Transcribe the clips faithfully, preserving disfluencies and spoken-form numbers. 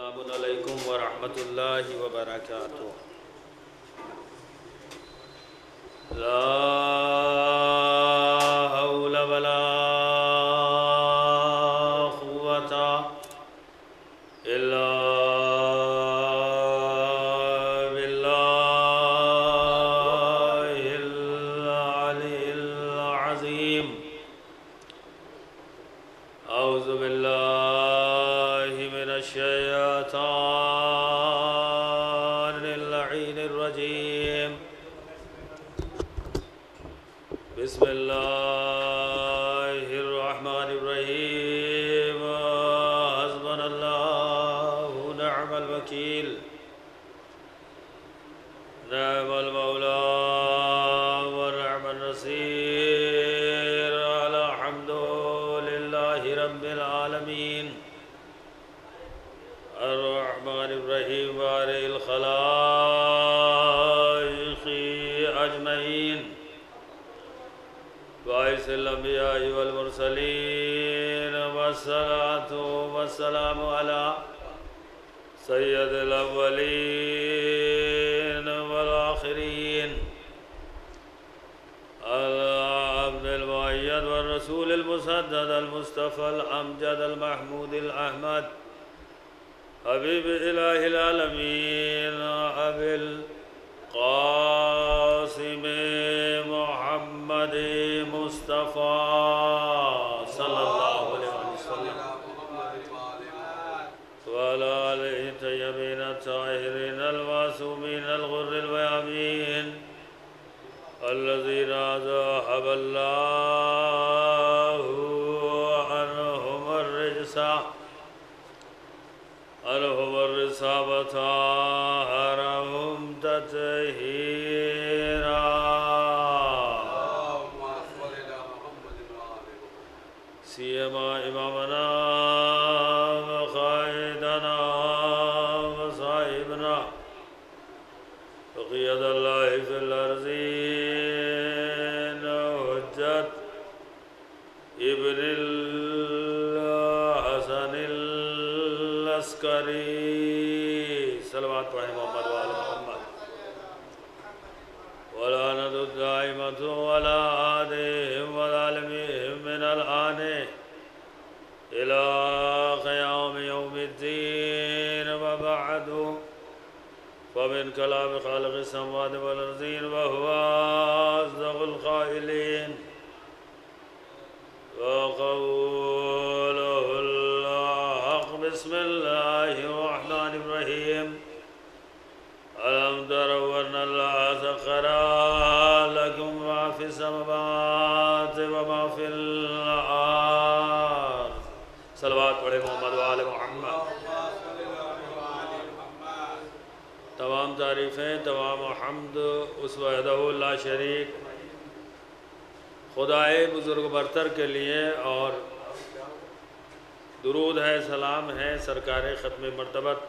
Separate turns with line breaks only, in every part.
السلام علیکم ورحمۃ اللہ وبرکاتہ۔ لا حول ولا قوة الا باللہ العلی العظیم۔ اعوذ باللہ من الشیطان اللعین الرجیم۔ بسم اللہ الرحمن الرحیم۔ حسبنا اللہ نعم الوکیل، نعم المولا ونعم النصیر، الحمد للہ رب العالمین، الرحمن الرحیم، بارئ الخلائق اجمعین، باعث الانبیاء والمرسلین، والصلاة والسلام علی سید الاولین والآخرین، العبد المؤید والرسول المسدد المصطفى الامجد المحمود الاحمد، حبیب الہ العالمین، ابی القاسم محمد مصطفیٰ صلی اللہ علیہ وسلم، وعلى آلہ طیبین الطاہرین المعصومین الغر المیامین، الذین ذهب اللہ عنہم الرجس عنہم الرجس وطہرہم تطہیرا۔ سیما امامنا وقائدنا وصاحبنا بقیت اللہ فی الارضین، حجت ابن الحسن العسکری، صلوات پڑھیں محمد وآل محمد، ولعنت الدائمۃ علی اعدائہم وظالمہم من الآن الى قیام یوم الدین، وبعد فمن کلام خالق السماوات والارضین وهو اصدق القائلین، وقوله الحق۔ بسم اللہ الرحمن الرحیم۔ ألم تروا أن الله سخر لكم ما في السماوات وما في الأرض، صلوات پڑھے محمد وآل محمد۔ تمام تعریفیں، تمام حمد اس وحدہ لا شریک خدائے بزرگ برتر کے لیے، اور درود ہے، سلام ہے سرکار ختم مرتبت،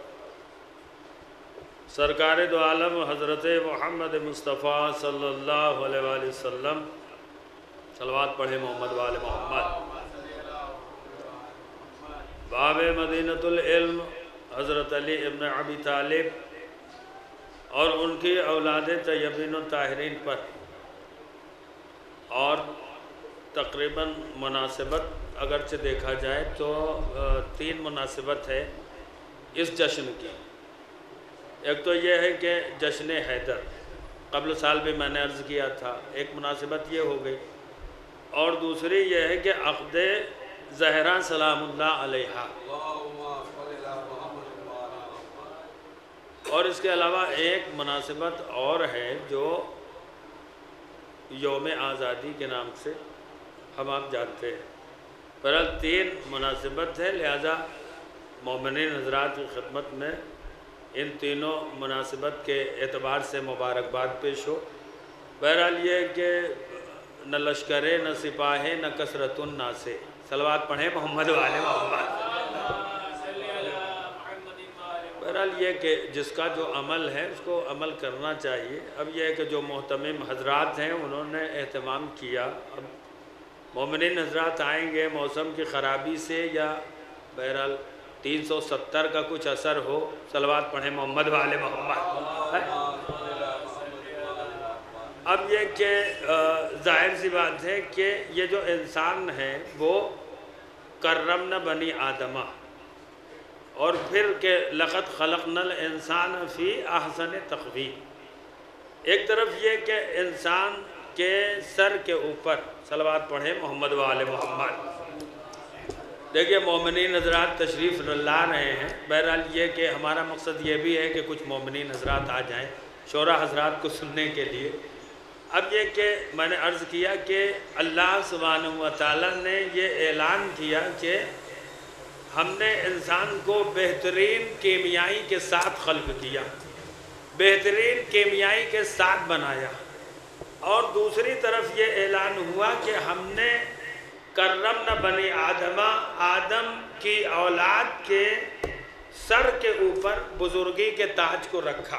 سرکار دو عالم حضرت محمد مصطفیٰ صلی اللہ علیہ وآلہ وسلم، صلوات پڑھے محمد وآل محمد۔ باب مدینۃ العلم حضرت علی ابن ابی طالب اور ان کی اولاد طیبین و طاہرین پر، اور تقریباً مناسبت اگرچہ دیکھا جائے تو تین مناسبت ہے اس جشن کی۔ ایک تو یہ ہے کہ جشن حیدر، قبل سال بھی میں نے عرض کیا تھا، ایک مناسبت یہ ہو گئی، اور دوسری یہ ہے کہ عقد زہرا سلام اللہ علیہا، اور اس کے علاوہ ایک مناسبت اور ہے جو یوم آزادی کے نام سے ہم آپ جانتے ہیں۔ بہرحال تین مناسبت ہے، لہذا مومنین حضرات کی خدمت میں ان تینوں مناسبت کے اعتبار سے مبارکباد پیش ہو۔ بہرحال یہ کہ نہ لشکرے، نہ سپاہے، نہ کثرت الناس، صلوات پڑھیں محمد والے محمد۔ بہرحال یہ کہ جس کا جو عمل ہے اس کو عمل کرنا چاہیے۔ اب یہ ہے کہ جو محتمم حضرات ہیں انہوں نے اہتمام کیا، اب مومنین حضرات آئیں گے موسم کی خرابی سے یا بہرحال تین سو ستر کا کچھ اثر ہو، صلوات پڑھیں محمد والے محمد۔ اب یہ کہ ظاہر سی بات ہے کہ یہ جو انسان ہے وہ کرمنا بنی آدمہ، اور پھر کہ لقد خلقنا الانسان فی احسن تقویم، ایک طرف یہ کہ انسان کے سر کے اوپر صلوات پڑھیں محمد والے محمد۔ دیکھیے مومنین حضرات تشریف لا رہے ہیں، بہرحال یہ کہ ہمارا مقصد یہ بھی ہے کہ کچھ مومنین حضرات آ جائیں شعراء حضرات کو سننے کے لیے۔ اب یہ کہ میں نے عرض کیا کہ اللہ سبحانہ و تعالیٰ نے یہ اعلان کیا کہ ہم نے انسان کو بہترین کیمیائی کے ساتھ خلق کیا، بہترین کیمیائی کے ساتھ بنایا، اور دوسری طرف یہ اعلان ہوا کہ ہم نے کرمنا بنی آدمہ، آدم کی اولاد کے سر کے اوپر بزرگی کے تاج کو رکھا،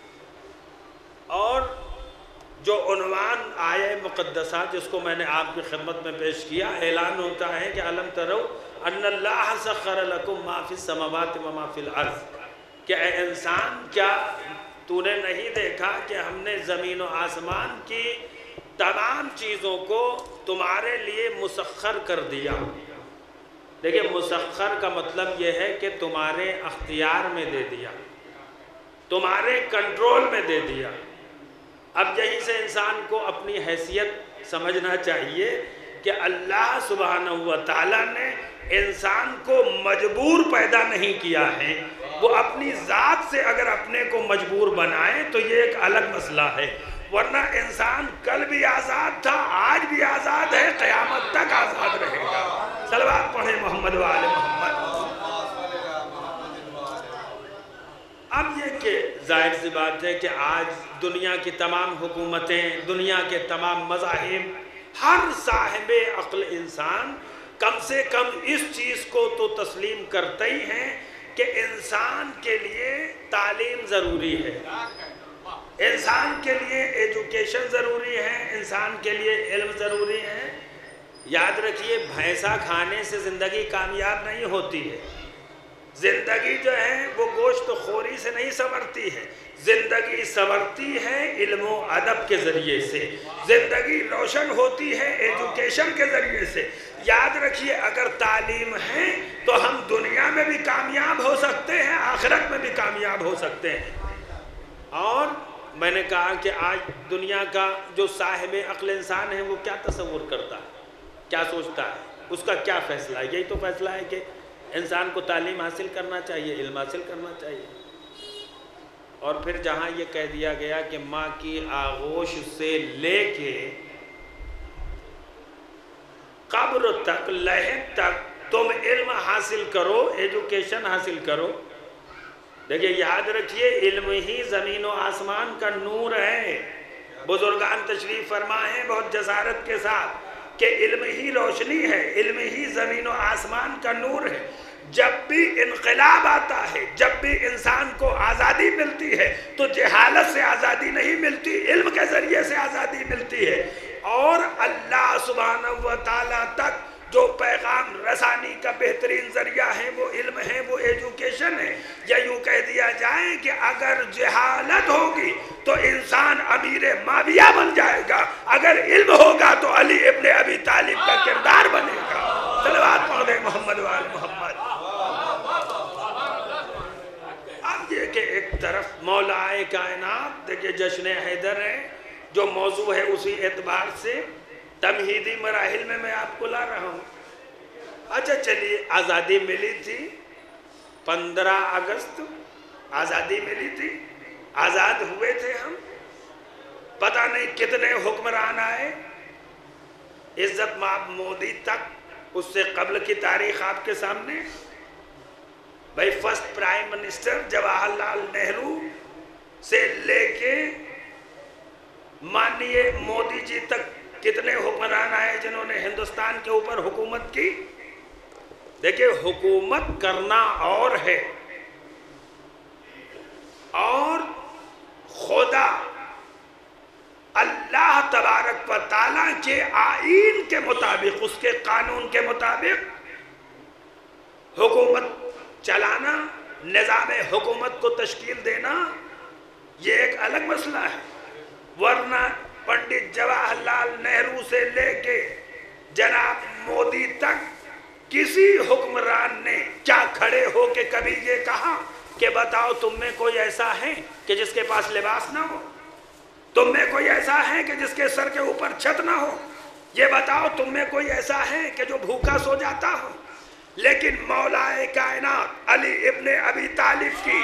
اور جو عنوان آیہ مقدسہ جس کو میں نے آپ کی خدمت میں پیش کیا، اعلان ہوتا ہے کہ الم ترو ان اللہ سخر لکم ما فی السماوات و ما فی الارض، کہ اے انسان کیا تو نے نہیں دیکھا کہ ہم نے زمین و آسمان کی تمام چیزوں کو تمہارے لیے مسخر کر دیا۔ دیکھیں مسخر کا مطلب یہ ہے کہ تمہارے اختیار میں دے دیا، تمہارے کنٹرول میں دے دیا۔ اب یہیں سے انسان کو اپنی حیثیت سمجھنا چاہیے کہ اللہ سبحانہ و تعالیٰ نے انسان کو مجبور پیدا نہیں کیا ہے، وہ اپنی ذات سے اگر اپنے کو مجبور بنائے تو یہ ایک الگ مسئلہ ہے، ورنہ انسان کل بھی آزاد تھا، آج بھی آزاد ہے، قیامت تک آزاد رہے گا۔ صلوات پڑھیں محمد وآل محمد۔ اب یہ کہ ظاہر سی بات ہے کہ آج دنیا کی تمام حکومتیں، دنیا کے تمام مذاہب، ہر صاحب عقل انسان کم سے کم اس چیز کو تو تسلیم کرتے ہی ہیں کہ انسان کے لیے تعلیم ضروری ہے، انسان کے لیے ایجوکیشن ضروری ہے، انسان کے لیے علم ضروری ہے۔ یاد رکھیے بھینسا کھانے سے زندگی کامیاب نہیں ہوتی ہے، زندگی جو ہے وہ گوشت خوری سے نہیں سنورتی ہے، زندگی سنورتی ہے علم و ادب کے ذریعے سے، زندگی روشن ہوتی ہے ایجوکیشن کے ذریعے سے۔ یاد رکھیے اگر تعلیم ہے تو ہم دنیا میں بھی کامیاب ہو سکتے ہیں، آخرت میں بھی کامیاب ہو سکتے ہیں۔ اور میں نے کہا کہ آج دنیا کا جو صاحب عقل انسان ہے وہ کیا تصور کرتا ہے، کیا سوچتا ہے، اس کا کیا فیصلہ ہے؟ یہی تو فیصلہ ہے کہ انسان کو تعلیم حاصل کرنا چاہیے، علم حاصل کرنا چاہیے۔ اور پھر جہاں یہ کہہ دیا گیا کہ ماں کی آغوش سے لے کے قبر تک، لحد تک تم علم حاصل کرو، ایجوکیشن حاصل کرو۔ دیکھیں یاد رکھیے علم ہی زمین و آسمان کا نور ہے۔ بزرگان تشریف فرما ہیں بہت جسارت کے ساتھ کہ علم ہی روشنی ہے، علم ہی زمین و آسمان کا نور ہے۔ جب بھی انقلاب آتا ہے، جب بھی انسان کو آزادی ملتی ہے تو جہالت سے آزادی نہیں ملتی، علم کے ذریعے سے آزادی ملتی ہے۔ اور اللہ سبحانہ و تعالیٰ تک جو پیغام رسانی کا بہترین ذریعہ ہے وہ علم ہے، وہ ایجوکیشن ہے۔ یا یوں کہہ دیا جائے کہ اگر جہالت ہوگی تو انسان امیر معاویہ بن جائے گا، اگر علم ہوگا تو علی ابن ابی طالب کا کردار بنے گا۔ صلوات پڑھ دیں محمد وآل محمد۔ اب یہ کہ ایک طرف مولا کائنات، دیکھیں جشن حیدر ہے جو موضوع ہے، اسی اعتبار سے تمہیدی مراحل میں میں آپ کو لا رہا ہوں۔ اچھا چلیے، آزادی ملی تھی پندرہ اگست، آزادی ملی تھی، آزاد ہوئے تھے ہم، پتہ نہیں کتنے حکمران آئے، عزت مآب مودی تک، اس سے قبل کی تاریخ آپ کے سامنے، بھائی first prime minister Jawahar Lal Nehru سے لے کے مانیے مودی جی تک کتنے حکمران آئے جنہوں نے ہندوستان کے اوپر حکومت کی۔ دیکھیں حکومت کرنا اور ہے، اور خدا اللہ تبارک و تعالیٰ کے آئین کے مطابق، اس کے قانون کے مطابق حکومت
चलाना, निज़ाम हुकूमत को तश्कील देना, ये एक अलग मसला है। वरना पंडित जवाहरलाल नेहरू से लेके जनाब मोदी तक किसी हुक्मरान ने क्या खड़े हो के कभी ये कहा कि बताओ तुम में कोई ऐसा है कि जिसके पास लिबास ना हो? तुम में कोई ऐसा है कि जिसके सर के ऊपर छत ना हो? ये बताओ तुम में कोई ऐसा है कि जो भूखा सो जाता हो? लेकिन मौलाए कायनात अली इब्ने अबी तालिब की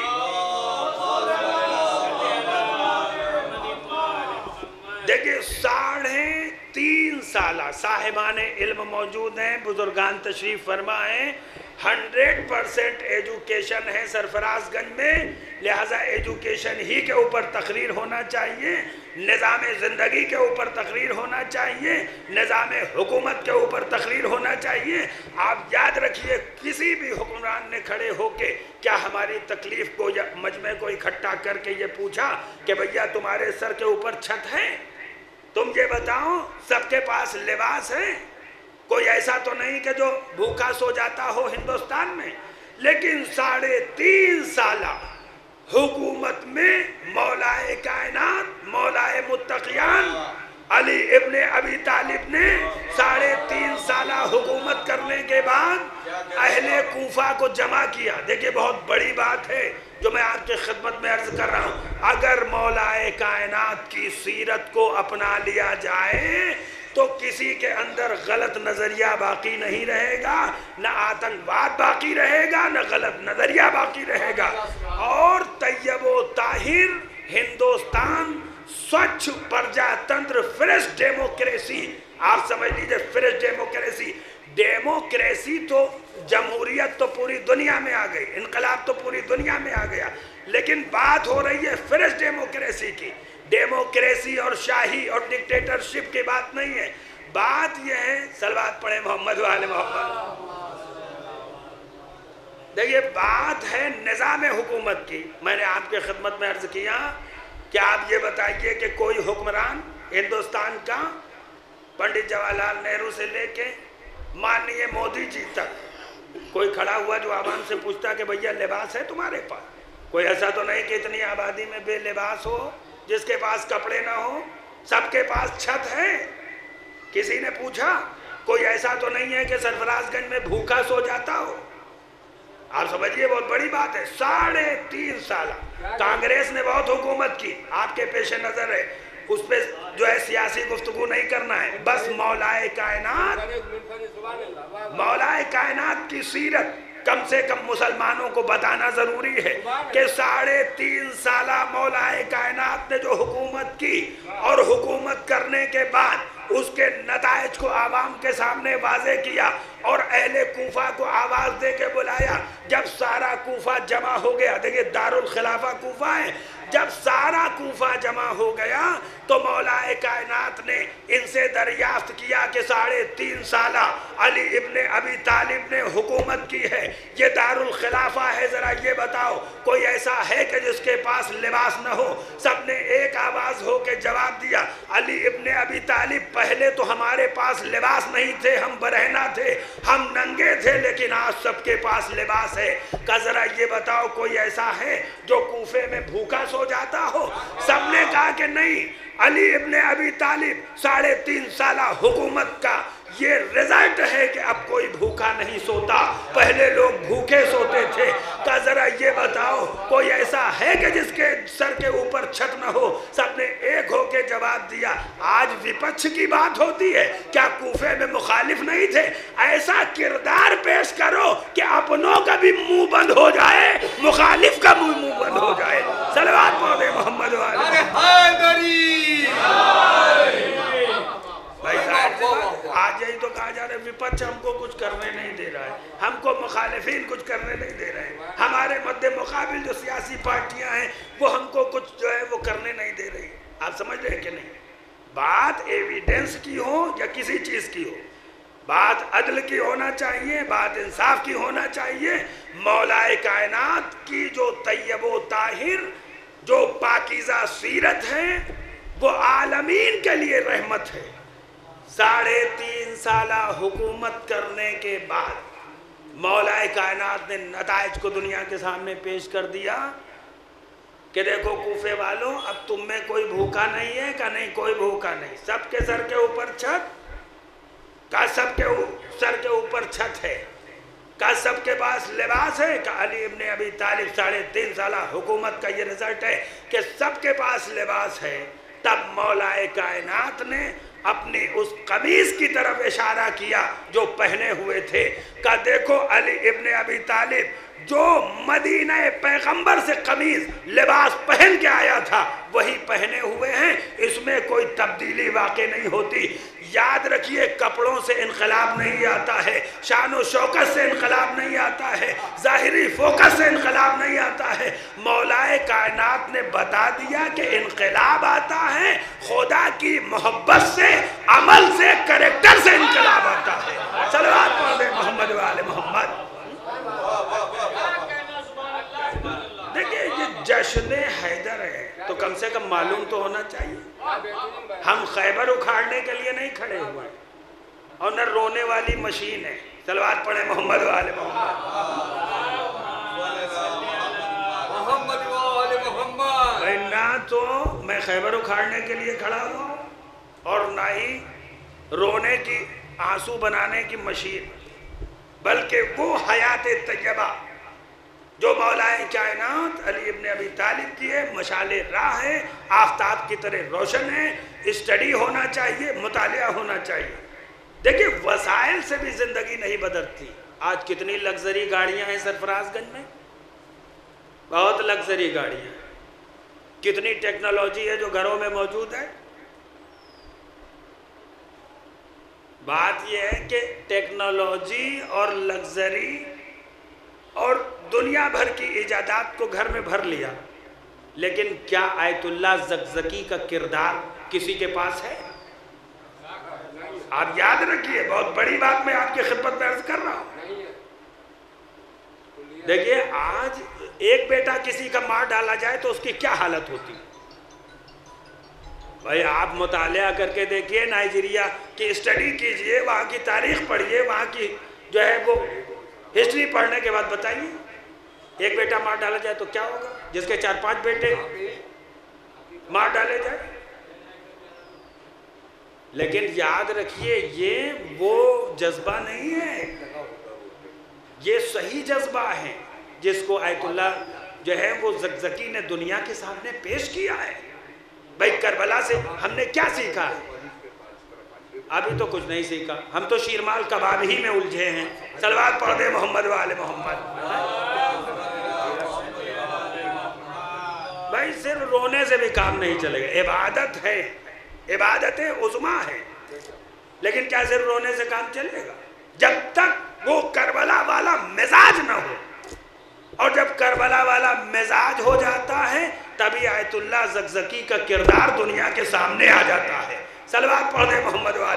देखिए साढ़े तीन साल साहिबाने इल्म मौजूद हैं, बुजुर्गान तशरीफ फरमा हैं, हंड्रेड परसेंट एजुकेशन है सरफराजगंज में, लिहाजा एजुकेशन ही के ऊपर तकरीर होना चाहिए, निज़ाम ज़िंदगी के ऊपर तकरीर होना चाहिए, निज़ाम हुकूमत के ऊपर तकरीर होना चाहिए। आप याद रखिए किसी भी हुक्मरान ने खड़े होके क्या हमारी तकलीफ़ को या मजमे को इकट्ठा करके ये पूछा कि भैया तुम्हारे सर के ऊपर छत है? तुम ये बताओ सबके पास लिबास है? कोई ऐसा तो नहीं कि जो भूखा सो जाता हो हिंदुस्तान में। लेकिन साढ़े तीन साल हुकूमत में मौलाए कायनात मौलाए मुत्तकियान अली इब्ने अबी तालिब ने साढ़े तीन साल हुकूमत करने के बाद अहले कूफा को जमा किया। देखिए बहुत बड़ी बात है जो मैं आपके खिदमत में अर्ज कर रहा हूँ। अगर मौलाए कायनात की सीरत को अपना लिया जाए तो किसी के अंदर गलत नजरिया बाकी नहीं रहेगा, न आतंकवाद बाकी रहेगा, न गलत नजरिया बाकी रहेगा। और तैयबो ताहिर हिंदुस्तान स्वच्छ प्रजातंत्र फ्रेश डेमोक्रेसी, आप समझ लीजिए फ्रेश डेमोक्रेसी। डेमोक्रेसी तो जमहूरियत तो पूरी दुनिया में आ गई, इनकलाब तो पूरी दुनिया में आ गया, लेकिन बात हो रही है फ्रेश डेमोक्रेसी की। डेमोक्रेसी और शाही और डिक्टेटरशिप की बात नहीं है, बात यह है सलवात पढ़े मोहम्मद वाले मोहम्मद। देखिए बात है निज़ाम हुकूमत की। मैंने आपके खिदमत में अर्ज किया कि आप ये बताइए कि कोई हुक्मरान हिंदुस्तान का पंडित जवाहरलाल नेहरू से लेके माननीय मोदी जी तक कोई खड़ा हुआ जो आवाम से पूछता कि भैया लिबास है तुम्हारे पास? कोई ऐसा तो नहीं कि इतनी आबादी में बेलिबास हो, जिसके पास कपड़े ना हो, सबके पास छत है। किसी ने पूछा? कोई ऐसा तो नहीं है कि सरफराजगंज में भूखा सो जाता हो? आप समझिए बहुत बड़ी बात है। साढ़े तीन साल कांग्रेस ने बहुत हुकूमत की, आपके पेश नजर है, उस पे जो है सियासी गुफ्तगू नहीं करना है, बस मौलाए कायनात मौलाए कायनात की सीरत कम से कम मुसलमानों को बताना जरूरी है कि साढ़े तीन साल मौलाए कायनात ने जो हुकूमत की और हुकूमत करने के बाद उसके नताइज को आवाम के सामने वाज़े किया और अहले कूफा को आवाज दे के बुलाया। जब सारा कूफा जमा हो गया, देखिए दारुल खिलाफा कूफा है, जब सारा कूफा जमा हो गया तो मौलाए कायनात ने इनसे दरियाफ्त किया कि साढ़े तीन साल अली इब्ने अबी तालिब ने हुकूमत की है, ये दारुल खिलाफा है, जरा ये बताओ कोई ऐसा है कि जिसके पास लिबास न हो? सबने एक आवाज हो के जवाब दिया, अली इब्ने अबी तालिब पहले तो हमारे पास लिबास नहीं थे, हम बरहना थे, हम नंगे थे, लेकिन आज सबके पास लिबास है। का जरा ये बताओ कोई ऐसा है जो कूफे में भूखा सो जाता हो? सबने कहा कि नहीं, अली इब्ने अबी तालिब साढ़े तीन साल हुकूमत का ये रिजल्ट है कि अब कोई भूखा नहीं सोता, पहले लोग भूखे सोते थे। का जरा ये बताओ कोई ऐसा है कि जिसके सर के ऊपर छत न हो? सबने एक होके जवाब दिया। आज विपक्ष की बात होती है, क्या कूफे में मुखालिफ नहीं थे? ऐसा किरदार पेश करो कि अपनों का भी मुंह बंद हो जाए, मुखालिफ का भी मुंह बंद हो जाए। सलवात पढ़े मोहम्मद वाले। भाई आज यही तो कहा जा रहा है विपक्ष हमको कुछ करने नहीं दे रहा है, हमको मुखालिफिन कुछ करने नहीं दे रहे हैं, हमारे मध्य मुकाबिल जो सियासी पार्टियां हैं वो हमको कुछ जो है वो करने नहीं दे रही। आप समझ रहे हैं कि नहीं? बात एविडेंस की हो या किसी चीज की हो, बात अदल की होना चाहिए, बात इंसाफ की होना चाहिए। मौलाए कायनात की जो तैयबो ताहिर जो पाकीज़ा सीरत है वो आलमीन के लिए रहमत है। साढ़े तीन साल हुकूमत करने के बाद مولا کائنات نے نتائج کو دنیا کے سامنے پیش کر دیا کہ دیکھو کوفے والوں، اب تم میں کوئی بھوکا نہیں ہے کہ نہیں کوئی بھوکا نہیں، سب کے سر کے اوپر چھت کا سب کے سر کے اوپر چھت ہے، کا سب کے پاس لباس ہے، کہ علی ابن ابی طالب ساڑھے تین سالہ حکومت کا یہ رزلٹ ہے کہ سب کے پاس لباس ہے۔ تب مولا کائنات نے اپنی اس قمیص کی طرف اشارہ کیا جو پہنے ہوئے تھے، کہ دیکھو علی ابن ابی طالب جو مدینہ پیغمبر سے قمیص لباس پہن کے آیا تھا وہی پہنے ہوئے ہیں، اس میں کوئی تبدیلی واقع نہیں ہوتی۔ یاد رکھیے، کپڑوں سے انقلاب نہیں آتا ہے، شان و شوکت سے انقلاب نہیں آتا ہے، ظاہری فوکس سے انقلاب نہیں آتا ہے۔ مولا کائنات نے بتا دیا کہ انقلاب آتا ہے خدا کی محبت سے، عمل سے، کریکٹر سے انقلاب آتا ہے۔ صلوات پڑھیں محمد و آل محمد۔ دیکھیں یہ جشن حیدر ہے تو کم سے کم معلوم تو ہونا چاہیے۔ ہم خیبر اکھاڑنے کے لیے نہیں کھڑے ہوئے اور نہ رونے والی مشین ہے۔ صلوات پڑھیں محمد و آل محمد۔ بھائی نہ تو میں خیبر اکھاڑنے کے لیے کھڑا ہوں اور نہ ہی رونے کی آنسو بنانے کی مشین، بلکہ وہ حیات طیبہ جو مولا کائنات علی ابن ابی طالب کی ہے، مشعل راہ ہے، آفتاب کی طرح روشن ہے۔ اسٹڈی ہونا چاہیے، مطالعہ ہونا چاہیے۔ دیکھیں وسائل سے بھی زندگی نہیں بدلتی۔ آج کتنی لگزری گاڑیاں ہیں سرفراز گنج میں، بہت لگزری گاڑیاں ہیں۔ کتنی ٹیکنالوجی ہے جو گھروں میں موجود ہے۔ بات یہ ہے کہ ٹیکنالوجی اور لگزری اور دنیا بھر کی ایجادات کو گھر میں بھر لیا، لیکن کیا آیت اللہ زکزکی کا کردار کسی کے پاس ہے؟ آپ یاد رکھیے، بہت بڑی بات میں آپ کی خدمت میں عرض کر رہا ہوں۔ دیکھیے آج ایک بیٹا کسی کا مار ڈالا جائے تو اس کی کیا حالت ہوتی؟ بھائی آپ مطالعہ کر کے دیکھیے، نائجیریا کی اسٹڈی کیجئے، وہاں کی تاریخ پڑھیے، وہاں کی جو ہے وہ ہسٹری پڑھنے کے بعد بتائیے ایک بیٹا مار ڈالا جائے تو کیا ہوگا، جس کے چار پانچ بیٹے مار ڈالے جائے۔ لیکن یاد رکھیے یہ وہ جذبہ نہیں ہے، یہ صحیح جذبہ ہے جس کو آیت اللہ جو ہے وہ زکزکی نے دنیا کے سامنے پیش کیا ہے۔ بھائی کربلا سے ہم نے کیا سیکھا ہے؟ ابھی تو کچھ نہیں سیکھا، ہم تو شیرمال کباب ہی میں الجھے ہیں۔ صلوات پڑھ دے محمد و آل محمد۔ بھائی صرف رونے سے بھی کام نہیں چلے گا، عبادت ہے، عبادت عظمیٰ ہے، لیکن کیا صرف رونے سے کام چلے گا؟ جب تک وہ کربلا والا مزاج نہ ہو، اور جب کربلا والا مزاج ہو جاتا ہے تبھی آیت اللہ زکزکی کا کردار دنیا کے سامنے آ جاتا ہے۔ صلوات پڑھ دے محمد و آل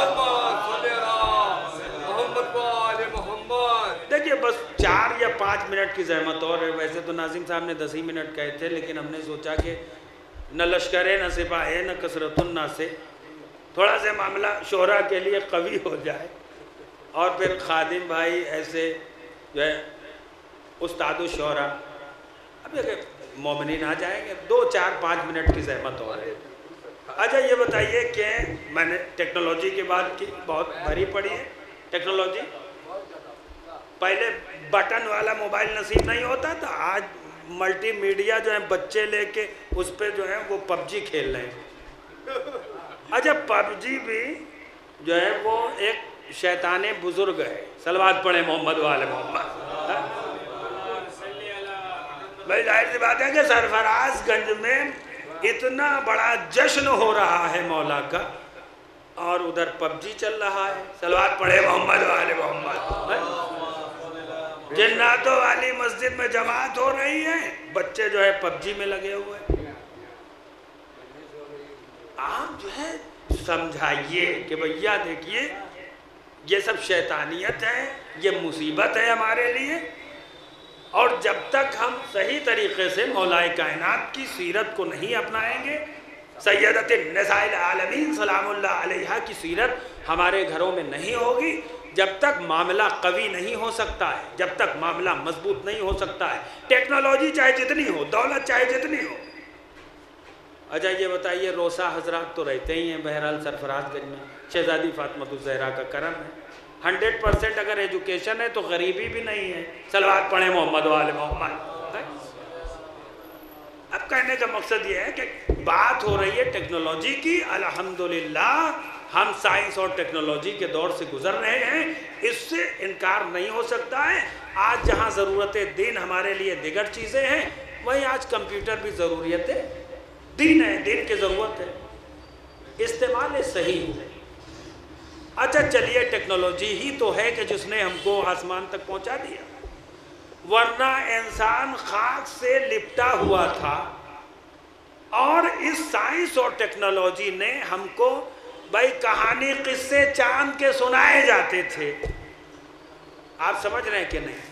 محمد۔ دیکھیے بس چار یا پانچ منٹ کی زحمت اور ہے، ویسے تو ناظم صاحب نے دس ہی منٹ کہے تھے، لیکن ہم نے سوچا کہ نہ لشکر ہے، نہ سپاہ ہے، نہ کثرت الناس سے، تھوڑا سا معاملہ شعراء کے لیے قوی ہو جائے، اور پھر خادم بھائی ایسے جو ہے استاد الشعراء، اب دیکھیں مومنین آ جائیں گے، دو چار پانچ منٹ کی زحمت ہو رہی ہے۔ اچھا یہ بتائیے کہ میں نے ٹیکنالوجی کی بات کی، بہت بھری پڑی ہے ٹیکنالوجی۔ پہلے بٹن والا موبائل نصیب نہیں ہوتا تھا، آج ملٹی میڈیا جو ہے بچے لے کے اس پہ جو ہے وہ پب جی کھیل رہے ہیں۔ اچھا پب جی بھی جو ہے وہ ایک شیطان بزرگ ہے۔ صلوات پڑھیں محمد و آل محمد۔ بھائی ظاہر سی بات ہے کہ سرفراز گنج میں اتنا بڑا جشن ہو رہا ہے مولا کا، اور ادھر پب جی چل رہا ہے۔ صلوات پڑھے محمد و آل محمد۔ جناتوں والی مسجد میں جماعت ہو رہی ہے، بچے جو ہے پب جی میں لگے ہوئے۔ آپ جو ہے سمجھائیے کہ بھیا دیکھیے یہ سب شیطانیت ہے، یہ مصیبت ہے ہمارے لیے، اور جب تک ہم صحیح طریقے سے مولا کائنات کی سیرت کو نہیں اپنائیں گے، سیدت النساء العالمین سلام اللہ علیہا کی سیرت ہمارے گھروں میں نہیں ہوگی، جب تک معاملہ قوی نہیں ہو سکتا ہے، جب تک معاملہ مضبوط نہیں ہو سکتا ہے، ٹیکنالوجی چاہے جتنی ہو، دولت چاہے جتنی ہو. اچھا یہ بتائیے روسا حضرات تو رہتے ہی ہیں بہرحال سرفراز گنج میں، شہزادی فاطمہ الزہرا کا کرم ہے. ہنڈریڈ پرسینٹ اگر ایجوکیشن ہے تو غریبی بھی نہیں ہے. صلوات پڑھیں محمد وآل محمد. اب کہنے کا مقصد یہ ہے کہ بات ہو رہی ہے ٹیکنالوجی کی. الحمدللہ ہم سائنس اور ٹیکنالوجی کے دور سے گزر رہے ہیں، اس سے انکار نہیں ہو سکتا ہے. آج جہاں ضرورت دین ہمارے لیے دیگر چیزیں ہیں، وہیں آج کمپیوٹر بھی ضروریت دین ہے، دین کی ضرورت ہے. استعمال صحیح ہے. اچھا چلیے ٹیکنالوجی ہی تو ہے کہ جس نے ہم کو آسمان تک پہنچا دیا، ورنہ انسان خاک سے لپٹا ہوا تھا. اور اس سائنس اور ٹیکنالوجی نے ہم کو بھائی کہانی قصے چاند کے سنائے جاتے تھے. آپ سمجھ رہے ہیں کہ نہیں؟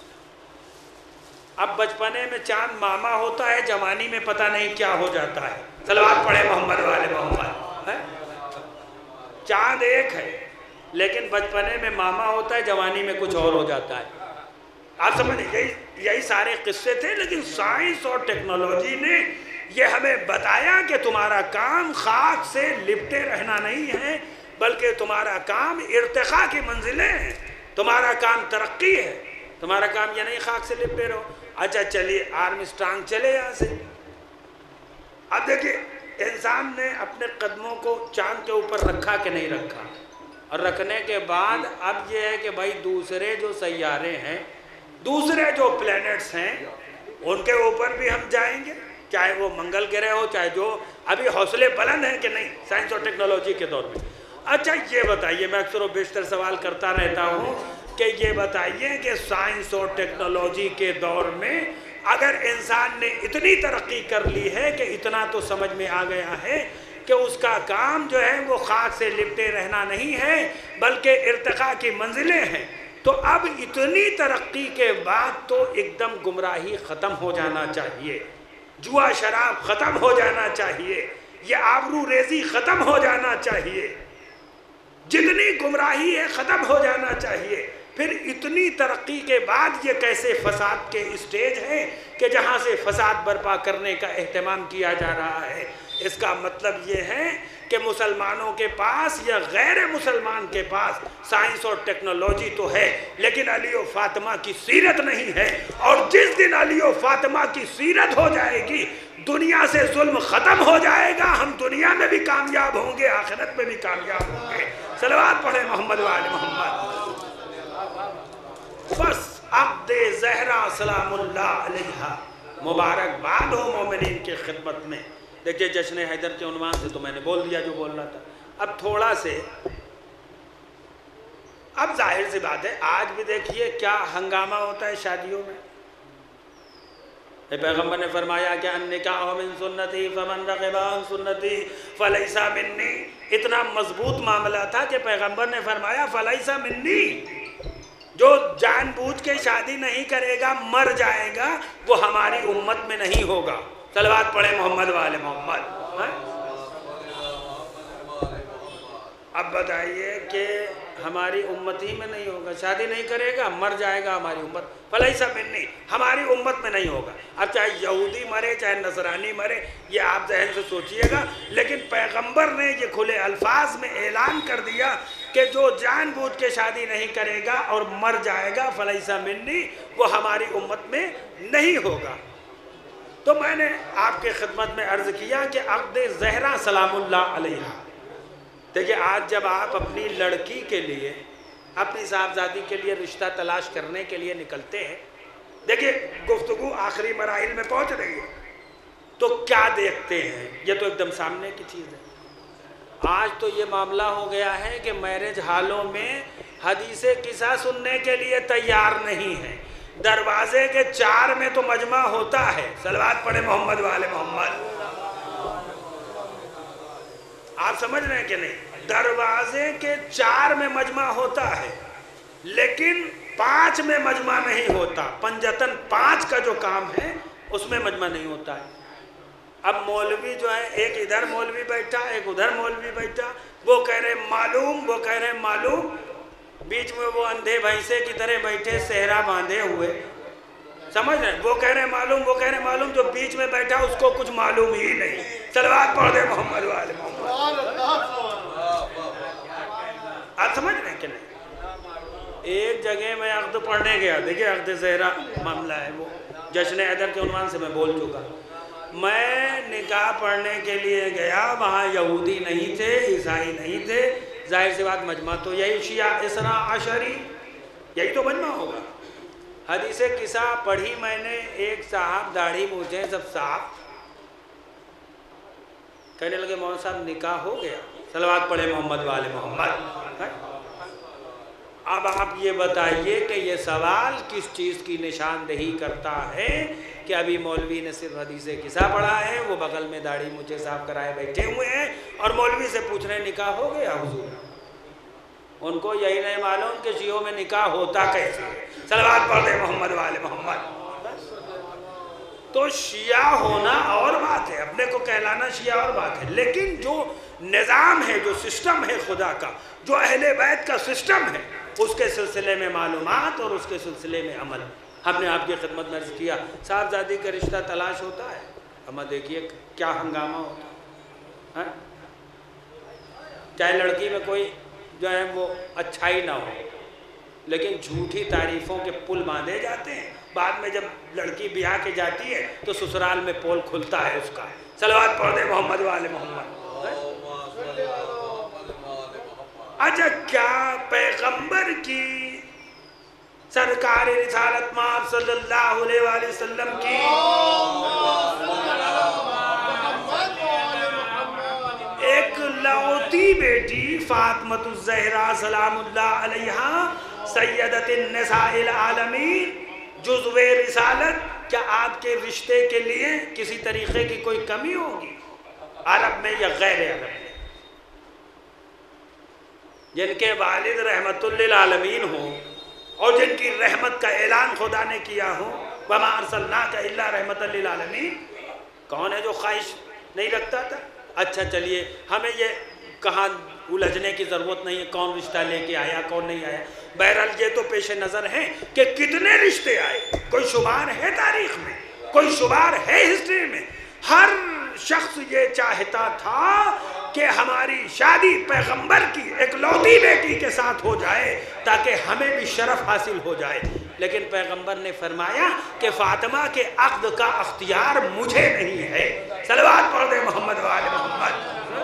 اب بچپنے میں چاند ماما ہوتا ہے، جوانی میں پتہ نہیں کیا ہو جاتا ہے. صلوات پڑھے محمد والے محمد. چاند ایک ہے لیکن بچپنے میں ماما ہوتا ہے، جوانی میں کچھ اور ہو جاتا ہے. آپ سمجھیں یہی یہی سارے قصے تھے. لیکن سائنس اور ٹیکنالوجی نے یہ ہمیں بتایا کہ تمہارا کام خاک سے لپٹے رہنا نہیں ہے، بلکہ تمہارا کام ارتقاء کی منزلیں ہیں، تمہارا کام ترقی ہے، تمہارا کام یہ نہیں خاک سے لپٹے رہو. اچھا چلیے آرم اسٹرانگ چلے یہاں سے. اب دیکھیے انسان نے اپنے قدموں کو چاند کے اوپر رکھا کہ نہیں رکھا، اور رکھنے کے بعد اب یہ ہے کہ بھائی دوسرے جو سیارے ہیں، دوسرے جو پلینٹس ہیں، ان کے اوپر بھی ہم جائیں گے، چاہے وہ منگل گرہ ہو، چاہے جو ابھی حوصلے بلند ہیں کہ نہیں سائنس اور ٹیکنالوجی کے دور میں. اچھا یہ بتائیے، میں اکثر و بیشتر سوال کرتا رہتا ہوں کہ یہ بتائیے کہ سائنس اور ٹیکنالوجی کے دور میں اگر انسان نے اتنی ترقی کر لی ہے کہ اتنا تو سمجھ میں آ گیا ہے کہ اس کا کام جو ہے وہ خاک سے لپٹے رہنا نہیں ہے بلکہ ارتقاء کی منزلیں ہیں، تو اب اتنی ترقی کے بعد تو ایک دم گمراہی ختم ہو جانا چاہیے، جوا شراب ختم ہو جانا چاہیے، یہ آبرو ریزی ختم ہو جانا چاہیے، جتنی گمراہی ہے ختم ہو جانا چاہیے. پھر اتنی ترقی کے بعد یہ کیسے فساد کے اسٹیج ہیں کہ جہاں سے فساد برپا کرنے کا اہتمام کیا جا رہا ہے. اس کا مطلب یہ ہے کہ مسلمانوں کے پاس یا غیر مسلمان کے پاس سائنس اور ٹیکنالوجی تو ہے لیکن علی و فاطمہ کی سیرت نہیں ہے. اور جس دن علی و فاطمہ کی سیرت ہو جائے گی دنیا سے ظلم ختم ہو جائے گا، ہم دنیا میں بھی کامیاب ہوں گے، آخرت میں بھی کامیاب ہوں گے. صلوات پڑھیں محمد وآل محمد. بس عقد زہرا سلام اللہ علیہا، مبارکباد ہو مومنین کی خدمت میں. دیکھیے جشن حیدر کے عنوان سے تو میں نے بول دیا جو بولنا تھا. اب تھوڑا سے اب ظاہر سی بات ہے آج بھی دیکھیے کیا ہنگامہ ہوتا ہے شادیوں میں. پیغمبر نے فرمایا کہ النکاح من سنتی فمن رغب عن سنتی فلیس منی. اتنا مضبوط معاملہ تھا کہ پیغمبر نے فرمایا فلیس منی، جو جان بوجھ کے شادی نہیں کرے گا مر جائے گا وہ ہماری امت میں نہیں ہوگا. صلوات پڑھیں محمد والے محمد. اب بتائیے کہ ہماری امت ہی میں نہیں ہوگا، شادی نہیں کرے گا مر جائے گا ہماری امت، فلیس منی، ہماری امت میں نہیں ہوگا. اب چاہے یہودی مرے چاہے نصرانی مرے یہ آپ ذہن سے سوچئے گا، لیکن پیغمبر نے یہ کھلے الفاظ میں اعلان کر دیا کہ جو جان بوجھ کے شادی نہیں کرے گا اور مر جائے گا فلیس منی، وہ ہماری امت میں نہیں ہوگا. تو میں نے آپ کے خدمت میں عرض کیا کہ عقد زہرا سلام اللہ علیہا. دیکھیں آج جب آپ اپنی لڑکی کے لیے اپنی صاحبزادی کے لیے رشتہ تلاش کرنے کے لیے نکلتے ہیں، دیکھیں گفتگو آخری مراحل میں پہنچ رہی ہے تو کیا دیکھتے ہیں، یہ تو ایک دم سامنے کی چیز ہے. آج تو یہ معاملہ ہو گیا ہے کہ میرج ہالوں میں حدیث قصہ سننے کے لیے تیار نہیں ہے، دروازے کے چار میں تو مجمع ہوتا ہے. صلوات پڑھے محمد والے محمد. آپ سمجھ رہے ہیں کہ نہیں؟ دروازے کے چار میں مجمع ہوتا ہے لیکن پانچ میں مجمع نہیں ہوتا. پنجتن پانچ کا جو کام ہے اس میں مجمع نہیں ہوتا ہے. اب مولوی جو ہے ایک ادھر مولوی بیٹھا ایک ادھر مولوی بیٹھا، وہ کہہ رہے معلوم وہ کہہ رہے معلوم. बीच में वो अंधे भैंसे की तरह बैठे सेहरा बांधे हुए, समझ रहे, वो कह रहे मालूम, वो कह रहे मालूम, जो बीच में बैठा उसको कुछ मालूम ही नहीं। सलवात पढ़ दे मोहम्मद वाले मोहम्मद। आप समझ रहे कि नहीं? एक जगह मैं अक़्द पढ़ने गया, देखिए अक़्द ज़हरा मामला है, वो जश्न हैदर के उन्वान से मैं बोल चुका। मैं निकाह पढ़ने के लिए गया, वहाँ यहूदी नहीं थे, ईसाई नहीं थे, जाहिर सी बात मजमा तो यही शिया इसना आशरी, यही तो मजमा होगा। हदीसे किस्सा पढ़ी मैंने, एक साहब दाढ़ी मूछे सब साफ, कहने लगे मौलाना साहब निकाह हो गया। सलवात पढ़े मोहम्मद वाले मोहम्मद। अब आप ये बताइए कि ये सवाल किस चीज़ की निशानदेही करता है कि अभी मौलवी ने सिर्फ हदीसे किस्सा पढ़ा है, वो बगल में दाढ़ी मूछे साफ कराए बैठे हुए हैं और मौलवी से पूछ रहे निकाह हो गया हुजूर। उनको यही नहीं मालूम कि शियों में निकाह होता कैसे। सलवात पढ़ दे मोहम्मद वाले मोहम्मद। तो शिया होना और बात है, अपने को कहलाना शिया और बात है, लेकिन जो निज़ाम है, जो सिस्टम है खुदा का, जो अहले बैत का सिस्टम है, उसके सिलसिले में मालूमात और उसके सिलसिले में अमल हमने आपकी खिदमत में अर्ज़ किया। साहबजादी का रिश्ता तलाश होता है, हम देखिए क्या हंगामा होता है, चाहे लड़की में कोई जो है वो अच्छाई ना हो, लेकिन झूठी तारीफ़ों के पुल बांधे जाते हैं। बाद में जब लड़की ब्याह के जाती है तो ससुराल में पोल खुलता है उसका। सलवात पढ़ दे मोहम्मद वाले मोहम्मद। अच्छा, क्या पैगंबर की सरकार रिसालत माब सल्लल्लाहु अलैहि वसल्लम की एक लौती बेटी फातिमतुज़ ज़हरा सलामुल्लाह अलैहा सय्यदतिन निसाइल आलमीन जुज़्वे रिसालत, क्या आपके रिश्ते के लिए किसी तरीक़े की कोई कमी होगी अरब में या गैर अरब में? जिनके वालिद रहमतुल लिल आलमीन हो और जिनकी रहमत का ऐलान खुदा ने किया हो, वमा अरसलनाका इल्ला रहमतल लिल आलमीन, कौन है जो ख्वाहिश नहीं रखता था? अच्छा चलिए, हमें ये कहाँ उलझने की ज़रूरत नहीं है कौन रिश्ता लेके आया कौन नहीं आया। बहरहाल ये तो पेश नज़र है कि कितने रिश्ते आए, कोई शुमार है तारीख में, कोई शुमार है हिस्ट्री में। हर शख्स ये चाहता था कि हमारी शादी पैगंबर की एक लौती बेटी के साथ हो जाए ताकि हमें भी शरफ हासिल हो जाए, लेकिन पैगंबर ने फरमाया कि फातिमा के अक़्द का अख्तियार मुझे नहीं है। सलवात पढ़ दे मोहम्मद वाले मोहम्मद।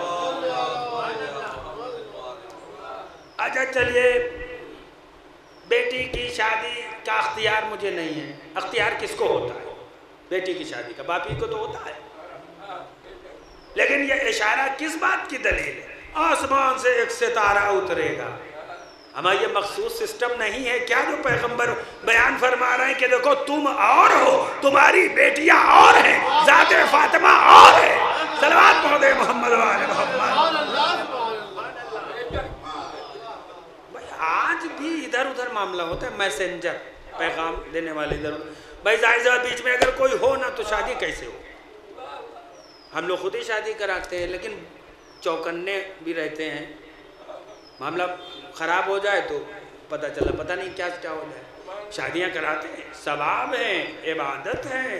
अच्छा चलिए, बेटी की शादी का अख्तियार मुझे नहीं है, अख्तियार किसको होता है? बेटी की शादी का बाप ही को तो होता है, लेकिन ये इशारा किस बात की दलील है? आसमान से एक सितारा उतरेगा, हमारा ये मखसूस सिस्टम नहीं है क्या जो पैगंबर बयान फरमा रहे हैं कि देखो तुम और हो, तुम्हारी बेटियां और हैं, ज़ाते फातिमा और है। सलवात पढ़ दे मोहम्मद वाले मोहम्मद। आज भी इधर उधर मामला होता है, मैसेंजर पैगाम देने वाले इधर उधर। भाई जाहिर बीच में अगर कोई हो ना तो शादी कैसे हो? हम लोग खुद ही शादी कराते हैं, लेकिन चौकन्ने भी रहते हैं, मामला ख़राब हो जाए तो पता चला पता नहीं क्या क्या हो जाए। शादियां कराते हैं, सवाब है, इबादत है।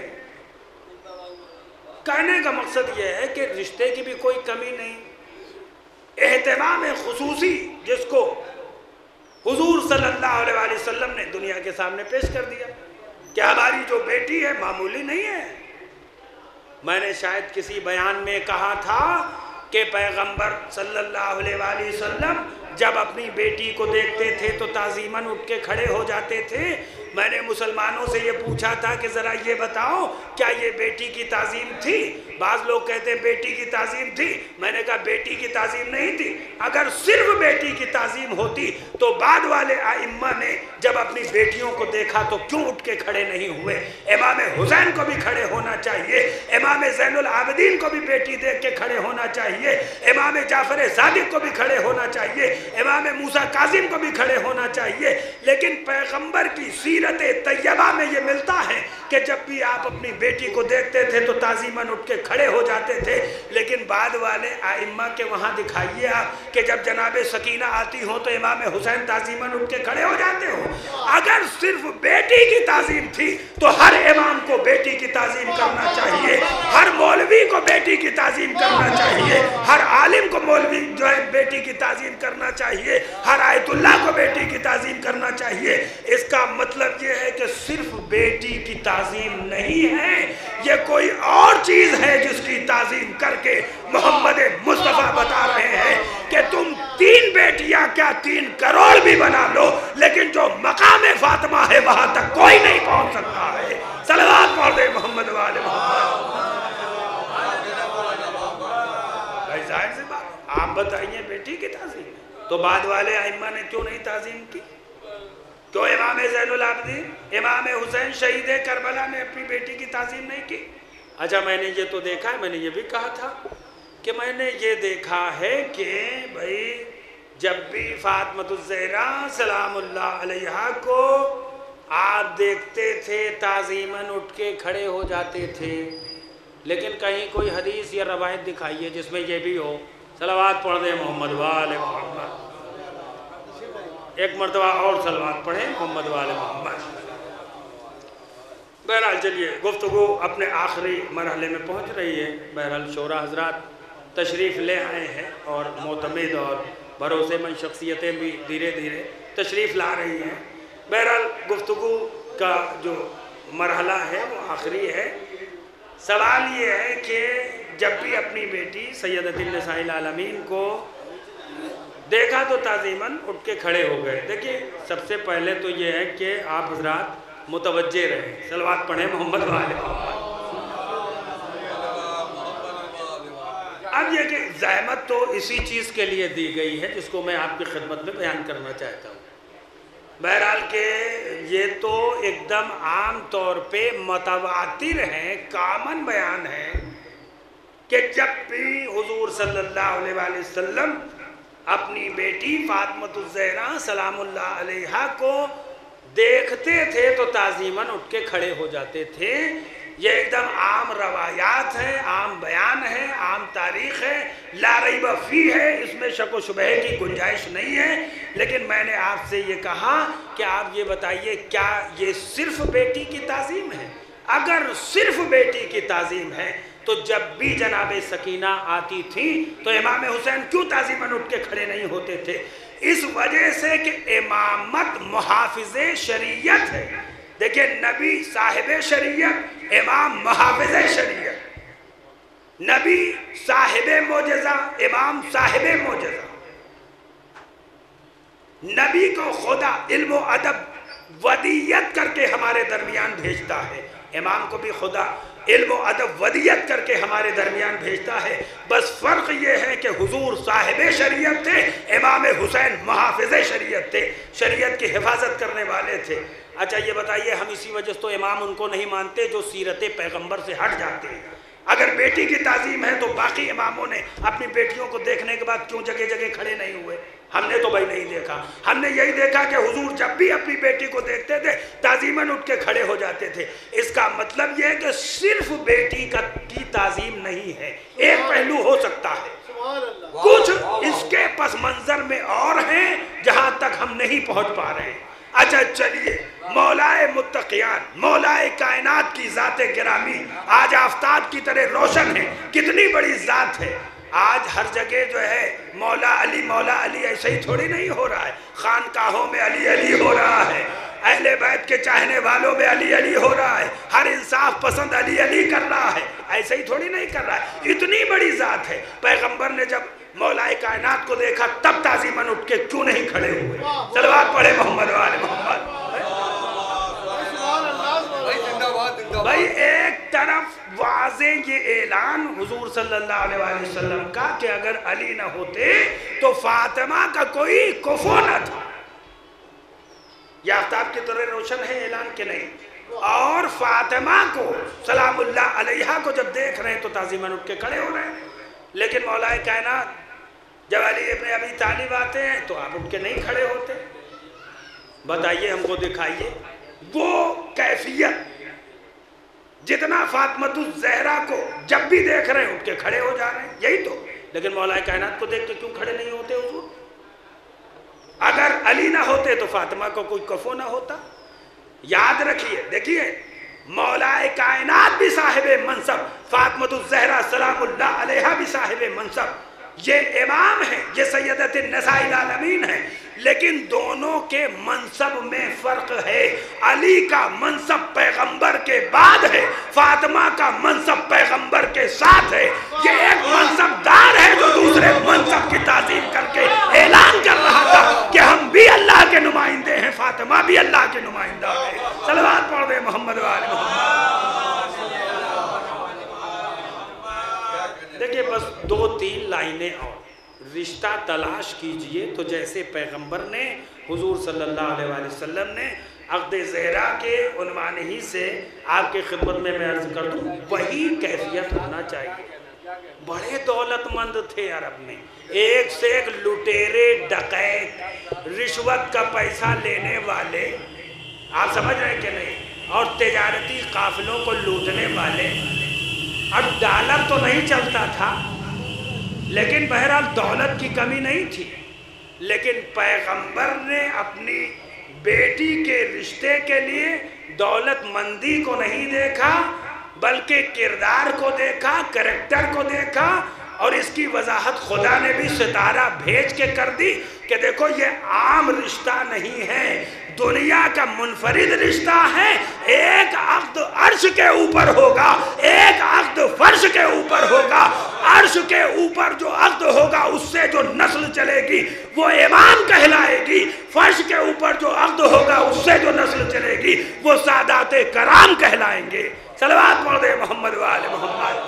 कहने का मकसद यह है कि रिश्ते की भी कोई कमी नहीं। एहतमाम खुसूसी जिसको हुजूर सल्लल्लाहु अलैहि वसल्लम ने दुनिया के सामने पेश कर दिया कि हमारी जो बेटी है मामूली नहीं है। मैंने शायद किसी बयान में कहा था कि पैगंबर सल्लल्लाहु अलैहि वसल्लम जब अपनी बेटी को देखते थे तो ताज़ीमन उठ के खड़े हो जाते थे। मैंने मुसलमानों से ये पूछा था कि ज़रा ये बताओ क्या ये बेटी की ताज़ीम थी? बाज़ लोग कहते हैं बेटी की ताज़ीम थी। मैंने कहा बेटी की ताज़ीम नहीं थी। अगर सिर्फ बेटी की ताज़ीम होती तो बाद वाले आइम्मा ने जब अपनी बेटियों को देखा तो क्यों उठ के खड़े नहीं हुए? इमाम हुसैन को भी खड़े होना चाहिए, इमाम ज़ैनुल आबिदीन को भी बेटी देख के खड़े होना चाहिए, इमाम जाफ़र सादिक को भी खड़े होना चाहिए, इमाम मूसा काज़िम को भी खड़े होना चाहिए। लेकिन पैगंबर की सीरत सीरत तैयबा में ये मिलता है कि जब भी आप अपनी बेटी को देखते थे तो ताज़ीमन उठ के खड़े हो जाते थे, लेकिन बाद वाले आइम्मा के वहाँ दिखाइए आप कि जब जनाब सकीना आती हो तो इमाम हुसैन ताज़ीमन उठ के खड़े हो जाते हो। अगर सिर्फ बेटी की ताज़ीम थी तो हर इमाम को बेटी की ताज़ीम करना चाहिए, हर मौलवी को बेटी की ताज़ीम करना चाहिए, हर आलिम को मौलवी जो है बेटी की ताज़ीम करना चाहिए, हर आयतुल्लाह को बेटी की ताज़ीम करना चाहिए। इसका मतलब ये है कि सिर्फ बेटी की ताज़ीम नहीं है, ये कोई और चीज़ है जिसकी ताज़ीम करके मोहम्मद मुस्तफ़ा बता रहे हैं कि तुम तीन बेटियां क्या तीन करोड़ भी बना लो, लेकिन जो मकाम फातिमा है वहां तक कोई नहीं पहुंच सकता है। सलवात पढ़ दे मोहम्मद वाले मोहम्मद। भाई जाहिर सी बात, आप बताइए बेटी की ताज़ीम, तो बाद वाले आइम्मा ने क्यों नहीं ताज़ीम की? क्यों इमाम ज़ैनुल आबिदीन, इमाम हुसैन शहीद करबला ने अपनी बेटी की ताज़ीम नहीं की? अच्छा, मैंने ये तो देखा है, मैंने ये भी कहा था कि मैंने ये देखा है कि भाई जब भी फातिमतुज़ ज़हरा सलामुल्लाह अलैहा को आप देखते थे ताज़ीमन उठ के खड़े हो जाते थे, लेकिन कहीं कोई हदीस या रवायत दिखाइए जिसमें ये भी हो। सलावत पढ़ दे मोहम्मद वाले मोहम्मद, एक मरतबा और सलावत पढ़े मोहम्मद वाले मोहम्मद। बहरहाल चलिए, गुफ्तगू अपने आखिरी मरहले में पहुंच रही है। बहरहाल शोरा हजरात तशरीफ़ ले आए हैं और मोतमिद और भरोसेमंद शख्सियतें भी धीरे धीरे तशरीफ़ ला रही हैं। बहरहाल गुफ्तगू का जो मरहला है वो आखिरी है। सवाल ये है कि जब भी अपनी बेटी सैयदतुन निसाइल आलमीन को देखा तो ताज़ीमन उठ के खड़े हो गए। देखिए, सबसे पहले तो ये है कि आप हजरात मुतवज्जे रहें, सलवात पढ़ें मोहम्मद वाले। अब ये कि ज़हमत तो इसी चीज़ के लिए दी गई है जिसको मैं आपकी खिदमत में बयान करना चाहता हूँ। बहरहाल के ये तो एकदम आम तौर पे मुतवातिर है, कामन बयान है कि जब भी हुजूर सल्लल्लाहु अलैहि वसल्लम अपनी बेटी फातिमतुज़ ज़हरा सलामुल्लाह अलैहा को देखते थे तो ताज़ीमन उठ के खड़े हो जाते थे। ये एकदम आम रवायात है, आम बयान है, आम तारीख़ है, ला रैब फी है, इसमें शक व शुबह की गुंजाइश नहीं है। लेकिन मैंने आपसे ये कहा कि आप ये बताइए, क्या ये सिर्फ बेटी की ताज़ीम है? अगर सिर्फ बेटी की ताज़ीम है तो जब भी जनाब सकीना आती थी तो इमाम हुसैन क्यों ताज़ीमन उठ के खड़े नहीं होते थे? इस वजह से कि इमामत मुहाफिज़े शरीयत है। देखिए, नबी साहिब शरीयत, इमाम मुहाफिज़े शरीयत। नबी साहिब मोजज़ा, इमाम साहिब मोजज़ा। नबी को खुदा इल्म अदब वदियत करके हमारे दरमियान भेजता है, इमाम को भी खुदा इल्म अदब वदियत करके हमारे दरमियान भेजता है। बस फ़र्क ये है कि हुजूर साहिब शरीयत थे, इमाम हुसैन मुहाफ़िज़े शरीयत थे, शरीयत की हिफाजत करने वाले थे। अच्छा, ये बताइए, हम इसी वजह से तो इमाम उनको नहीं मानते जो सीरत पैगम्बर से हट जाते हैं। अगर बेटी की ताज़ीम है तो बाकी इमामों ने अपनी बेटियों को देखने के बाद क्यों जगह जगह खड़े नहीं हुए? हमने तो भाई नहीं देखा। हमने यही देखा कि हुजूर जब भी अपनी बेटी को देखते थे ताज़ीमन उठ के खड़े हो जाते थे। इसका मतलब यह है कि सिर्फ बेटी का की ताज़ीम नहीं है, एक पहलू हो सकता है, कुछ इसके पस मंजर में और हैं जहां तक हम नहीं पहुंच पा रहे हैं। अच्छा चलिए, मौलाए मुत्तकियान, मौलाए कायनात की ज़ाते गिरामी आज आफताब की तरह रोशन है। कितनी बड़ी ज़ात है। आज हर जगह जो है मौला अली मौला अली ऐसे ही थोड़ी नहीं हो रहा है। खानकाहों में अली अली हो रहा है, अहले बैत के चाहने वालों में अली अली हो रहा है, हर इंसाफ पसंद अली अली कर रहा है, ऐसे ही थोड़ी नहीं कर रहा है। इतनी बड़ी ज़ात है। पैगंबर ने जब मौलाए कायनात को देखा तब ताज़ीमन उठ के क्यों नहीं खड़े हुए? सलवात पढ़े मोहम्मद वाले मोहम्मद। भाई, एक तरफ वाज़े ये ऐलान हुजूर सल्लल्लाहु अलैहि वसल्लम का कि अगर अली न होते तो फातिमा का कोई कुफो न था। ये आफ्ताब की तरह रोशन है ऐलान के नहीं। और फातिमा को सलामुल्लाह अलैहा को जब देख रहे हैं तो ताज़ीमन उठ के खड़े हो रहे हैं। लेकिन मौलाए कायनात जब अली इब्न अबी तालिब आते हैं तो आप उठ के नहीं खड़े होते। बताइए, हमको दिखाइए, وہ کیفیت جتنا فاطمۃ الزہرا کو جب بھی دیکھ رہے ہیں اٹھ کے کھڑے ہو جا رہے ہیں، یہی تو. لیکن مولا کائنات کو دیکھ کے کیوں کھڑے نہیں ہوتے حضور؟ اگر علی نہ ہوتے تو فاطمہ کو کوئی کفو نہ ہوتا. یاد رکھیے، دیکھیے مولا کائنات بھی صاحب منصب، فاطمۃ الزہرا سلام اللہ علیہا بھی صاحب منصب، یہ امام ہیں، یہ سیدۃ النساء العالمین ہیں، لیکن دونوں کے منصب میں فرق ہے. علی کا منصب پیغمبر کے بعد ہے، فاطمہ کا منصب پیغمبر کے ساتھ ہے. یہ ایک منصب دار ہے جو دوسرے منصب کی تعظیم کر کے اعلان کر رہا تھا کہ ہم بھی اللہ کے نمائندے ہیں، فاطمہ بھی اللہ کے نمائندہ ہے. صلوات پڑھ دے محمد و آل محمد. دیکھیں بس دو تین لائنیں اور رشتہ تلاش کیجئے تو جیسے پیغمبر نے حضور صلی اللہ علیہ وآلہ وسلم نے عقد زہرا کے عنوان ہی سے آپ کے خدمت میں میں عرض کر دوں وہی کیفیت ہونا چاہیے. بڑے دولت مند تھے عرب میں، ایک سے ایک لٹیرے، ڈکیت، رشوت کا پیسہ لینے والے، آپ سمجھ رہے ہیں کہ نہیں، اور تجارتی قافلوں کو لوٹنے والے. اب ڈالر تو نہیں چلتا تھا لیکن بہرحال دولت کی کمی نہیں تھی. لیکن پیغمبر نے اپنی بیٹی کے رشتے کے لیے دولت مندی کو نہیں دیکھا بلکہ کردار کو دیکھا، کریکٹر کو دیکھا. اور اس کی وضاحت خدا نے بھی ستارہ بھیج کے کر دی کہ دیکھو یہ عام رشتہ نہیں ہے، دنیا کا منفرد رشتہ ہے. ایک عقد عرش کے اوپر ہوگا، ایک عقد فرش کے اوپر ہوگا. عرش کے اوپر جو عقد ہوگا اس سے جو نسل چلے گی وہ امام کہلائے گی. فرش کے اوپر جو عقد ہوگا اس سے جو نسل چلے گی وہ سادات کرام کہلائیں گے. صلوات پڑھ دے محمد و آل محمد.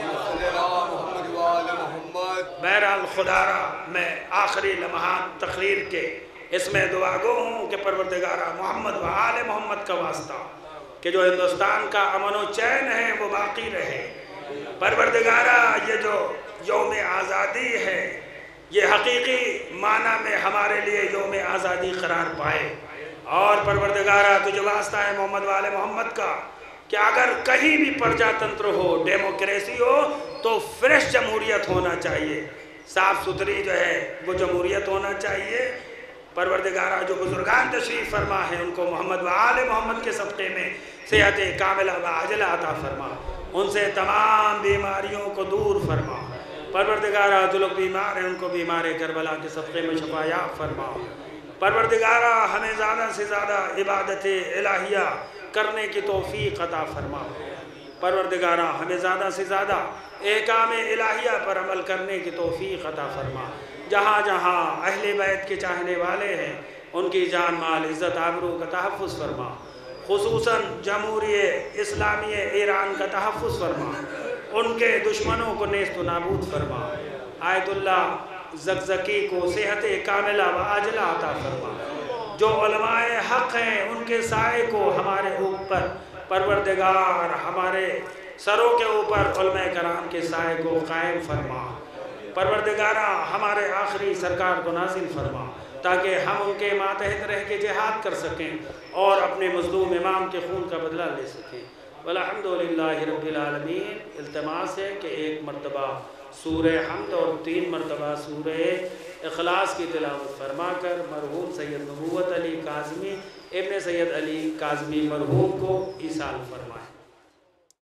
بہرحال خدا را میں آخری لمحات تقریر کے اس میں دعا گو ہوں کہ پروردگارہ محمد و آل محمد کا واسطہ کہ جو ہندوستان کا امن و چین ہے وہ باقی رہے. پروردگارہ یہ جو یوم آزادی ہے یہ حقیقی معنی میں ہمارے لیے یوم آزادی قرار پائے. اور پروردگارہ تجھے واسطہ ہے محمد و آل محمد کا کہ اگر کہیں بھی پرجا تنتر ہو، ڈیموکریسی ہو تو فریش جمہوریت ہونا چاہیے، صاف ستھری جو ہے وہ جمہوریت ہونا چاہیے. پروردگارہ جو بزرگان تشریف فرما ہے ان کو محمد و آل محمد کے صدقے میں صحت کاملہ و عاجلہ عطا فرما، ان سے تمام بیماریوں کو دور فرما. پروردگارہ جو لوگ بیمار ہیں ان کو بیمار کربلا کے صدقے میں شفا یاب فرما. پروردگارہ ہمیں زیادہ سے زیادہ عبادت الہیہ کرنے کی توفیق عطا فرما. پروردگارہ ہمیں زیادہ سے زیادہ احکام الہیہ پر عمل کرنے کی توفیق عطا فرما. جہاں جہاں اہل بیت کے چاہنے والے ہیں ان کی جان مال عزت آبرو کا تحفظ فرما. خصوصاً جمہوریہ اسلامی ایران کا تحفظ فرما، ان کے دشمنوں کو نیست و نابود فرما. آیت اللہ زکزکی کو صحت کاملہ و عاجلہ عطا فرما. جو علماء حق ہیں ان کے سائے کو ہمارے اوپر پروردگار ہمارے سروں کے اوپر علماء کرام کے سائے کو قائم فرما. پروردگارہ ہمارے آخری سرکار کو نازل فرما تاکہ ہم ان کے ماتحت رہ کے جہاد کر سکیں اور اپنے مظلوم امام کے خون کا بدلہ لے سکیں. والحمدللہ رب العالمین. التماس ہے کہ ایک مرتبہ سورہ حمد اور تین مرتبہ سورہ اخلاص کی تلاوت فرما کر مرحوم سید نبوت علی کاظمی ابن سید علی کاظمی مرحوم کو ایصال فرمائیں.